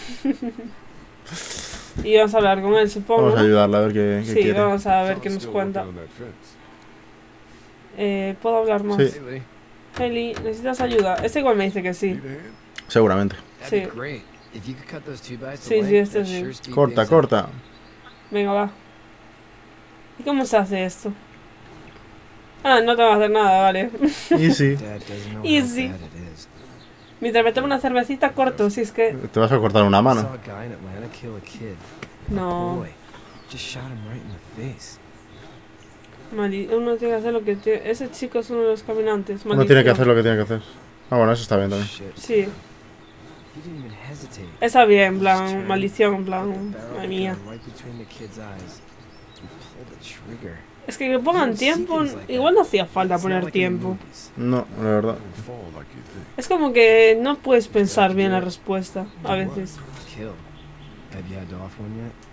Y vamos a hablar con él, supongo. Vamos a ¿no? ayudarla a ver qué, qué Sí, quiere. vamos a ver So qué I'm nos still cuenta. working on that fence. Eh, ¿Puedo hablar más? Sí. Hey, Lee. Hailey, ¿necesitas ayuda? Este igual me dice que sí. Need a hand? Seguramente. That'd be Sí. great. If you could cut those two bites Sí, sí, away, este that'd sí. sure speed Corta, things up. corta. Venga, va. ¿Y cómo se hace esto? Ah, no tengo que hacer nada, vale. Easy. Dad doesn't know how Easy. bad it is. Mientras me tomo una cervecita, corto, si es que... Te vas a cortar una I mano. saw a guy in Atlanta kill a kid. A No. boy. Just shot him right in the face. Mali- uno tiene que hacer lo que tiene... Ese chico es uno de los caminantes. Uno tiene que hacer lo que tiene que hacer. Ah, bueno, eso está bien también. Shit. Sí. He didn't even hesitate. Está bien, en plan, maldición, en plan... Madre mía. Right between the kid's eyes. He pulled the trigger. Es que que pongan tiempo... Igual no hacía falta poner tiempo. No, la verdad. Don't fall like you think. Es como que no puedes pensar bien la respuesta, a veces. Kill. Have you had to off one yet?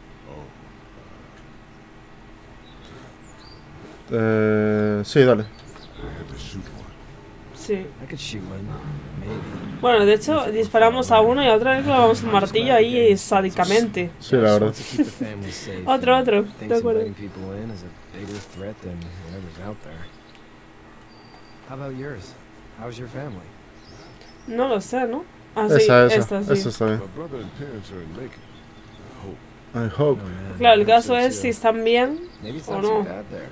Eh, sí, dale. I had to shoot one. Sí. I could shoot one. Maybe. Bueno, de hecho, disparamos a uno y a otra vez clavamos un martillo ahí sádicamente. Sí, la verdad. To keep the family safe. Otro, otro. De Thinks acuerdo. inviting people in is a bigger threat than whatever's out there. How about yours? How's your family? No lo sé, ¿no? Ah, sí, Esa, esa. esta, sí. Esa está bien. My brother and parents are in Macon. I hope. I hope. Oh, man. Claro, el caso So es too. si están bien Maybe it's o not no. too bad there.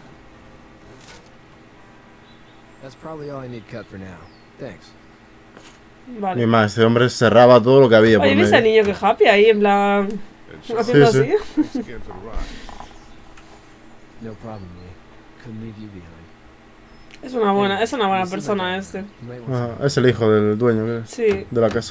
That's probably all I need cut for now. Thanks. Ni Vale. más, este hombre cerraba todo lo que había por Oye, ¿viste al medio. niño que happy ahí, en plan... And shot haciendo Sí, sí. así? thanks again for the ride. No problem, Lee. Couldn't leave you behind. Es una buena, es una buena persona este. You might want some- Ajá, es el hijo del dueño creo, Sí. de la casa.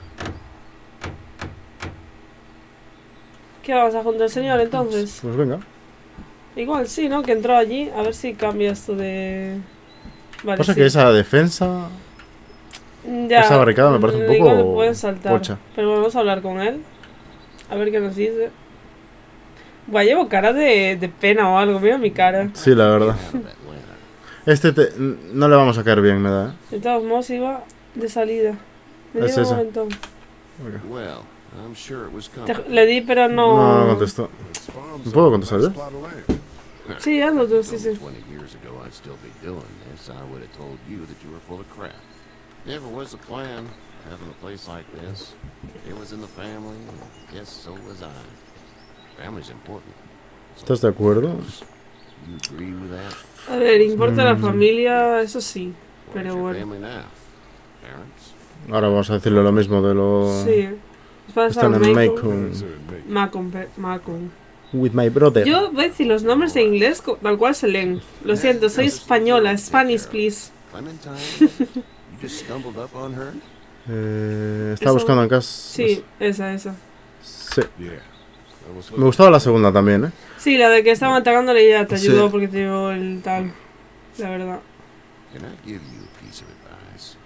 ¿Qué vamos a juntar al señor entonces? Pues venga. Igual sí, ¿no? Que entró allí. A ver si cambia esto de... Vale, Pasa sí. que esa defensa. Ya, esa barricada me parece un igual poco me pueden saltar. pocha. Pero vamos a hablar con él. A ver qué nos dice. Buah, llevo cara de, de pena o algo. Mira mi cara. Sí, la verdad. Este te- no le vamos a caer bien, me da. ¿eh? De todos modos iba de salida. Me Es dio un esa. momentón. Well, I'm sure it was Te- coming. le di, pero No, no... no contestó. It's farms ¿Me puedo on a contestar nice yo? plot of land. Sí, hazlo tú, sí, sí. twenty years ago, I'd still be doing this. I would have told you that you were full of crap. Never was a plan, having a place like this. It was in the family, and yes, so was I. Family's important. ¿Estás de acuerdo? You agree with that? A ver, importa la Mm. familia, eso sí. Where's Pero your bueno. family now? Parents? Ahora vamos a decirle lo mismo de lo. Sí. Pasa Están en Macon. Macon. Parents are in Macon. Macon, pe- Macon. With my brother. Yo voy a decir los nombres en inglés co- tal cual se leen. Lo siento, soy española. Spanish, please. Clementine? You just stumbled up on her? Eh, Esa- estaba buscando en casa. Sí, esa, esa. Sí. Yeah. I was Me gustaba la segunda también, ¿eh? Sí, la de que estaban atacándole ya te Sí. ayudó porque te dio el tal. La verdad. Can I give you a piece of advice?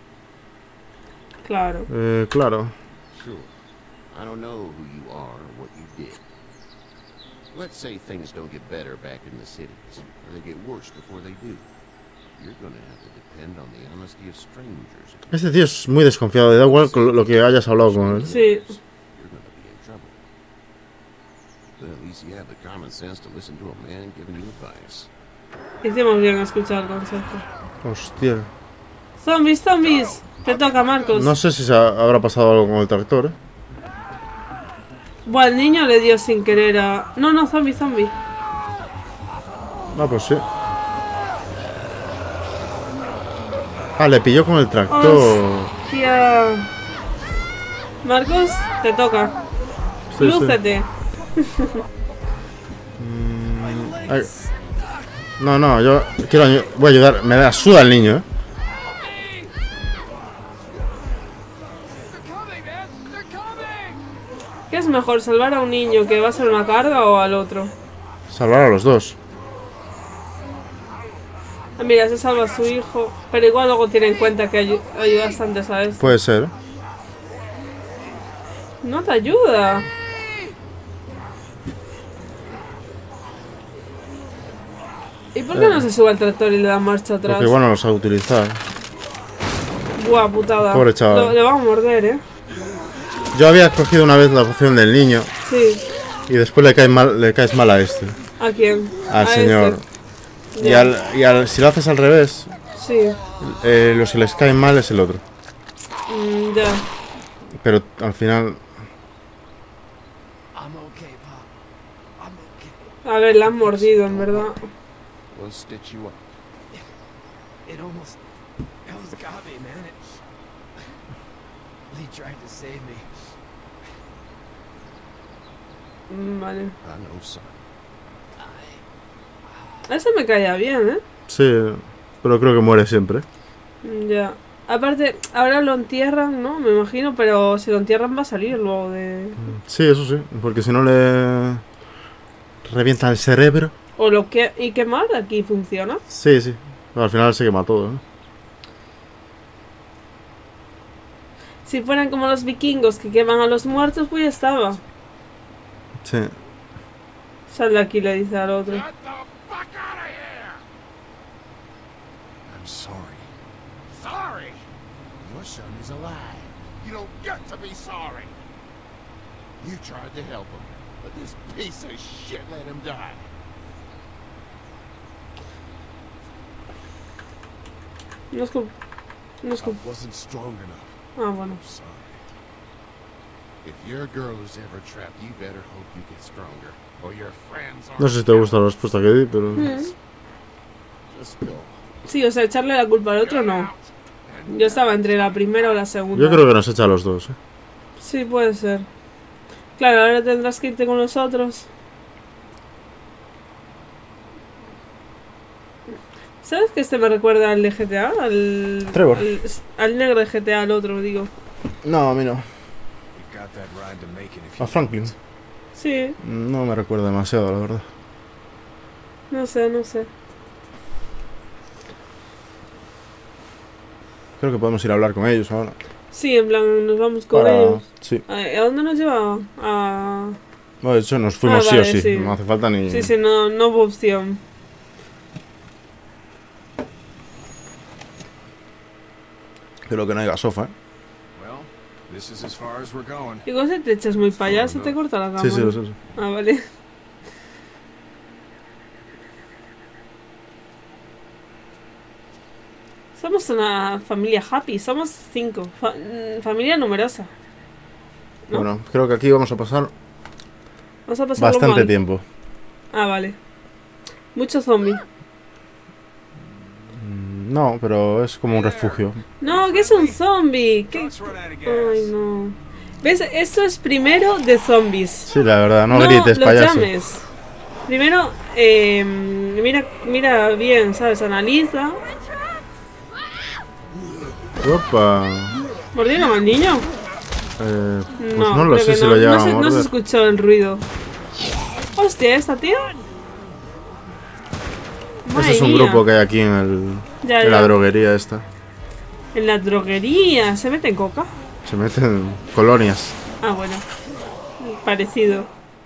Claro. Eh, claro. Sure. I don't know who you are or what you did. Let's say things don't get better back in the cities, or they get worse before they do. You're gonna have to depend on the honesty of strangers. Este tío es muy desconfiado. Da igual con lo que hayas hablado con él. Sí. You're gonna be in trouble. But at least you have the common sense to listen to a man giving you advice. Hicimos bien a escuchar el consejo. Hostia. Zombies, zombies. Te toca, Marcos. No sé si se ha- habrá pasado algo con el tractor, ¿eh? Buah, el niño le dio sin querer a... No, no, zombie, zombie. Ah, pues sí. Ah, le pilló con el tractor. Hostia. Marcos, te toca. Sí, sí. Lúcete. Mm, ay. No, no, yo quiero ayu- voy a ayudar. Me da suda el niño, ¿eh? ¿Qué es mejor, salvar a un niño que va a ser una carga o al otro? Salvar a los dos. Ah, mira, se salva a su hijo, pero igual luego tiene en cuenta que ayu- ayudas antes a este. Puede ser, ¿eh? No te ayuda. ¿Y por qué Eh. no se sube al tractor y le da marcha atrás? Porque igual no lo sabe utilizar. Buah, putada. Pobre chaval. Lo- le van a morder, ¿eh? Yo había cogido una vez la opción del niño Sí. y después le caes mal, le caes mal a este, ¿A quién? al A señor. este. Y, Ya. al, y al- si lo haces al revés, Sí. eh, los que les caen mal es el otro. Mm, ya. Pero al final... A ver, la han mordido, en verdad. We'll stitch you up. It almost, it almost got me, man. It, Lee tried to save me. Mm, Vale. I know, son. Ese me caía bien, ¿eh? Sí, pero creo que muere siempre. Ya. Aparte, ahora lo entierran, ¿no? Me imagino, pero si lo entierran va a salir luego de... Sí, eso sí, porque si no le revienta el cerebro. O lo que... ¿Y quemar aquí funciona? Sí, sí. Al final se quema todo, ¿eh? Si fueran como los vikingos que queman a los muertos, pues ya estaba. Sí. Sal de aquí, le dice al otro. I'm sorry. Sorry? Your son is alive. You don't get to be sorry. You tried to help him, but this piece of shit let him die. No es culpa. No es culpa. I wasn't strong enough. Ah, bueno. I'm sorry. If your girl is ever trapped, you better hope you get stronger, or your friends are... No sé si te gusta la respuesta que di, pero... Mm. Just go. Sí, o sea, echarle la culpa al otro no. Yo estaba entre la primera o la segunda. Yo creo que nos echa a los dos, ¿eh? Sí, puede ser. Claro, ahora tendrás que irte con los otros. ¿Sabes que este me recuerda al de G T A? Al, Trevor. Al, al negro de G T A, al otro, digo. No, a mí no. You've got that ride to make it if A you Franklin. Sí, No me recuerda demasiado, la verdad. no sé, no sé. Creo que podemos ir a hablar con ellos ahora. Sí, en plan, nos vamos con Para- ellos. Sí. ¿A, ¿A dónde nos lleva? A... Bueno, de hecho, nos fuimos Ah, sí vale, o sí. sí. No hace falta ni... Sí, sí, no, no hubo opción. Creo que no hay gasofa, ¿eh? Well, this is as far as we're going. Y cuando te echas muy para allá, se te corta la cámara. Sí, sí, lo sé. sí. Ah, vale. Somos una familia happy, somos cinco. Fa- mm, familia numerosa. ¿No? Bueno, creo que aquí vamos a pasar Vamos a pasarlo bastante mal. tiempo. Ah, vale. Mucho zombie. Mm, No, pero es como un refugio. No, que es un zombie. ¿Qué? Ay, no. ¿Ves? Esto es primero de zombies. Sí, la verdad, no, No grites, los payaso. llames. Primero, eh, mira, mira bien, ¿sabes? Analiza. Opa. ¿Mordieron al niño? Eh, pues No, no, lo creo sé que si no. lo llevan No se, a no se morder. escuchó el ruido. Hostia, ¿esta tía? Ese Madre es un mía. grupo que hay aquí en, el, Ya, en la ya. droguería esta. En la droguería. ¿Se mete en coca? Se meten colonias. Ah, bueno. Parecido.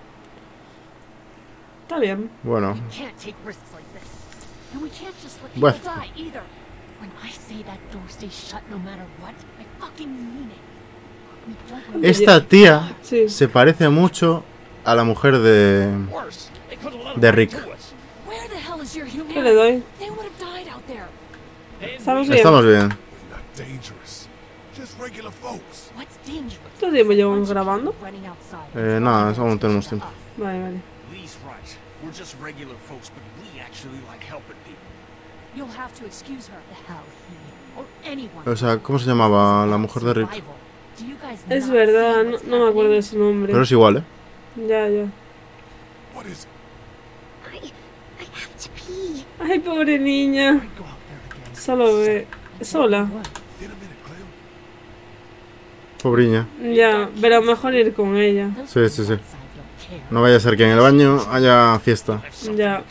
Está bien. Bueno, Can't take risks like this. And we can't just let people Bueno. die either. When I say that door stays shut no matter what, I fucking mean it. We don't want esta tía Sí. se parece mucho a la mujer de, de Rick. Where the hell is your humanity? ¿Qué le doy? They would have died out there. Estamos bien. Estamos bien. Not dangerous. Just regular folks. What's dangerous? ¿Cuánto tiempo llevamos grabando? Running outside. Eh, nada, aún tenemos tiempo. Vale, vale. Lee's right. We're just regular folks, but we actually like helping people. You'll have to excuse her. The hell he or anyone. O sea, ¿cómo se llamaba la mujer de Rick? Do you guys Es not verdad, see no, what's no me acuerdo de su nombre. Pero es igual, ¿eh? Ya, ya. What is it? I, I have to pee. Ay, pobre niña. Solo ve. Sola. In a minute, Clem. Pobriña. Ya, pero mejor ir con ella. Sí, sí, sí. No vaya a ser que en el baño haya fiesta. Ya.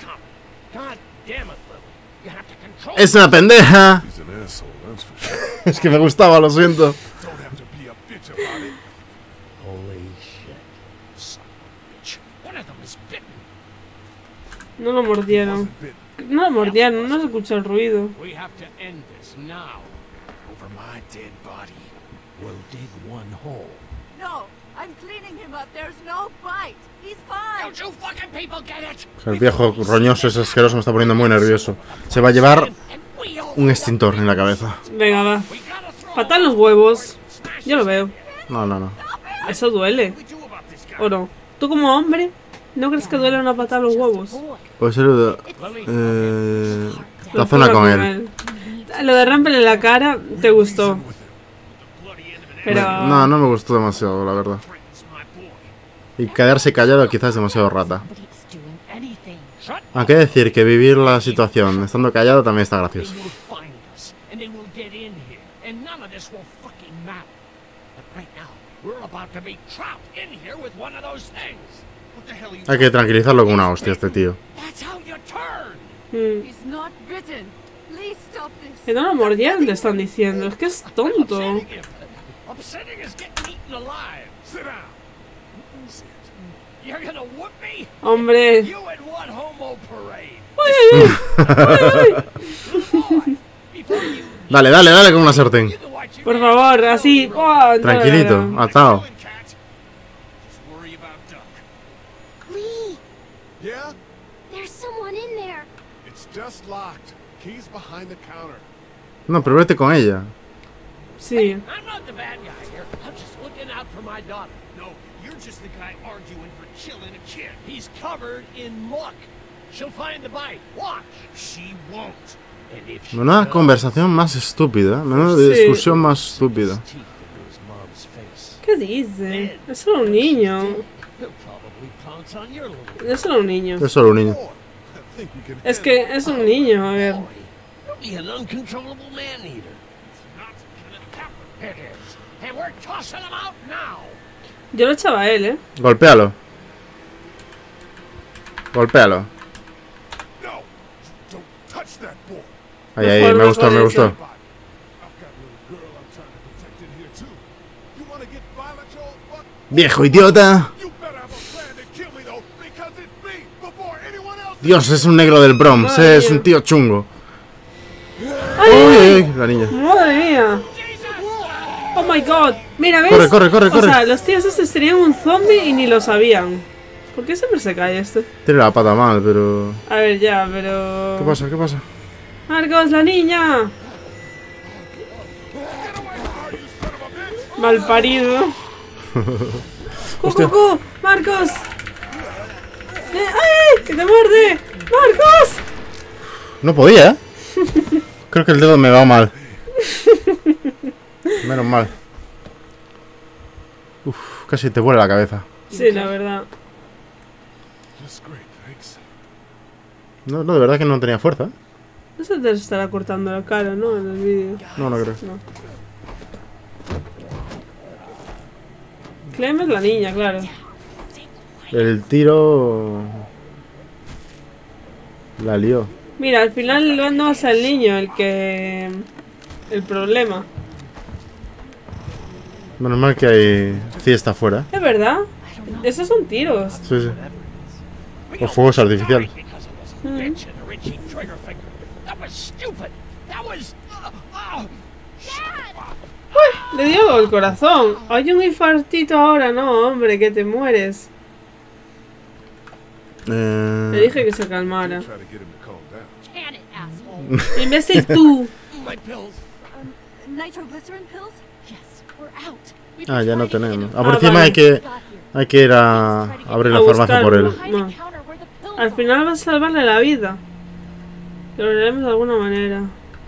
¡Es una pendeja! He's an asshole, that's for sure. Es que me gustaba, lo siento. Don't have to be a bitch about it. Holy shit. Son of a bitch. One of them is bitten. No lo mordieron. No lo mordieron, no se escuchó el ruido. We have to end this now. Over my dead body. We'll dig one hole. No, I'm cleaning him up. There's no bite. He's fine. Don't you fucking people get it? El viejo roñoso ese asqueroso me está poniendo muy nervioso. Se va a llevar un extintor en la cabeza. Venga, va. Patan los huevos. Yo lo veo. No, no, no. Eso duele. ¿O no? Tú como hombre, ¿no crees que duele una patada a los huevos? Puede ser de, eh, la zona con él. Lo de romperle la cara, ¿te gustó? Pero... No, no me gustó demasiado, la verdad. Y quedarse callado quizás es demasiado rata. Aunque decir que vivir la situación estando callado también está gracioso. Hay que tranquilizarlo con una hostia este tío. Mm. Que no lo mordieron, te están diciendo. Es que es tonto. Hombre. Dale, dale, dale con una sartén. Por favor, así. Oh, tranquilito, atado. Lee. Yeah? There's someone in there. It's just locked. Key's behind the counter. No, pero vete con ella. Sí. I'm not the bad guy here. I'm just looking out for my daughter. No, you're just the guy arguing for killing a kid. He's covered in muck. She'll find the bite. Watch. She won't. And if she Menuda does, conversación más estúpida. Menuda Sí. discusión más estúpida. ¿Qué dice? Es solo un niño. he'll probably pounce on your little Es solo un niño. Es solo un niño. Es que es un niño, a ver. You'll be an uncontrollable man-eater. It is. And we're tossing him out now. Yo lo echaba a él, ¿eh? Golpéalo. Golpéalo. Ahí, ahí, me gustó, me gustó. ¡Viejo idiota! Dios, es un negro del Bronx, eh, es un tío chungo. ¡Ay! Uy, uy, uy, la niña. ¡Madre mía! ¡Oh my god! Mira, ¿ves? Corre, corre, corre, corre. O sea, los tíos estos tenían un zombie y ni lo sabían. ¿Por qué siempre se cae este? Tiene la pata mal, pero... A ver, ya, pero... ¿Qué pasa? ¿Qué pasa? ¡Marcos, la niña! Malparido. ¡Cu, cu, cu! ¡Marcos! Eh, ¡Ay! ¡Que te muerde! ¡Marcos! No podía, ¿eh? Creo que el dedo me va mal. Menos mal. Uf, casi te vuela la cabeza. Sí, la verdad. No, no, de verdad que no tenía fuerza, ¿eh? No se te estará cortando la cara, ¿no? En el vídeo. No, no creo. No. Clem es la niña, claro. El tiro... La lió. Mira, al final no es el niño el que... El problema. Menos mal que hay fiesta afuera. Es verdad. Esos son tiros. Sí, sí. O fuegos artificiales. Mm. Uy, le dio el corazón. Hay un infartito ahora, no, hombre, que te mueres. Eh... Le dije que se calmara. Imbécil tú. Ah, ya no tenemos. Ah, por Ah, encima vale. hay que hay que ir a abrir A la farmacia por él. buscarlo. No. Al final vas a salvarle la vida. Lo haremos de alguna manera.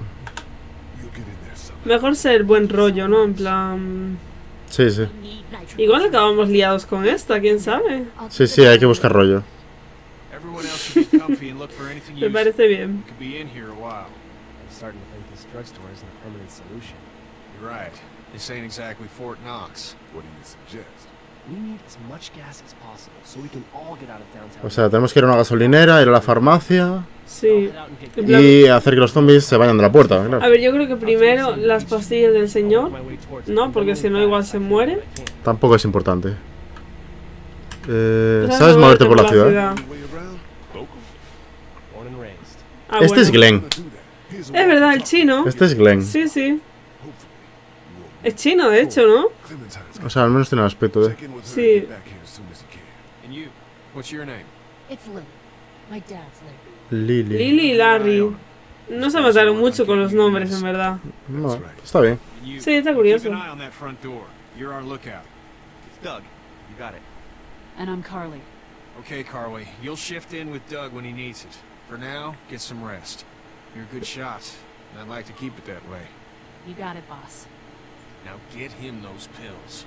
Mejor ser buen rollo, ¿no? En plan... Sí, sí. Igual acabamos liados con esta, quién sabe. Sí, sí, hay que buscar rollo. Everyone else should be comfy and look for anything Me useful. parece bien. We could be in here a while. I'm starting to think this drugstore isn't a permanent solution. You're right. This ain't exactly Fort Knox. What do you suggest? We need as much gas as possible so we can all get out of downtown. O sea, tenemos que ir a una gasolinera, ir a la farmacia Sí. En plan- y hacer que los zombies se vayan de la puerta, A claro. ver, yo creo que primero las pastillas del señor, ¿no? Porque si no igual se muere. Tampoco es importante. Eh, Sabes ¿Sabes moverte moverte por la por la ciudad? Born and raised. Ah, Este es bueno. Glenn. Es verdad, el chino. Este es Glenn. Sí, sí. Es chino, de hecho, ¿no? O sea, al menos tiene el aspecto de... Sí. And you, what's your name? It's Lily. My dad's Larry. Lily. Lily y Larry. No se mataron mucho con los nombres, en verdad. No, está bien. And you, Sí, está curioso. keep an eye on that front door. You're our lookout. It's Doug. You got it. And I'm Carly. Okay, Carly. You'll shift in with Doug when he needs it. For now, get some rest. You're a good shot, and I'd like to keep it that way. You got it, boss. Now get him those pills.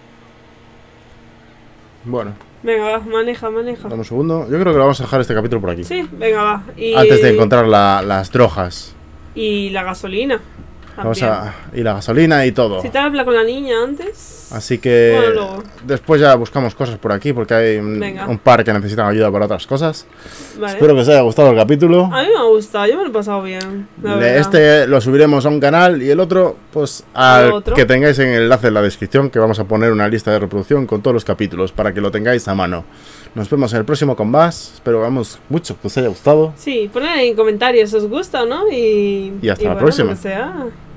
Bueno. Venga, va, maneja, maneja. Dame un segundo. Yo creo que lo vamos a dejar este capítulo por aquí. Sí, venga, va. Y... Antes de encontrar la, las drogas. Y la gasolina. Vamos a, y la gasolina y todo. Si te habla con la niña antes. Así que bueno, luego. Después ya buscamos cosas por aquí porque hay un, un par que necesitan ayuda para otras cosas. Vale. Espero que os haya gustado el capítulo. A mí me ha gustado, yo me lo he pasado bien. Este lo subiremos a un canal y el otro, pues al otro? que tengáis en el enlace en la descripción, que vamos a poner una lista de reproducción con todos los capítulos para que lo tengáis a mano. Nos vemos en el próximo con más. Espero vamos mucho que os haya gustado. Sí, poned en comentarios si os gusta o no. Y, y hasta y la bueno, próxima. Lo que sea.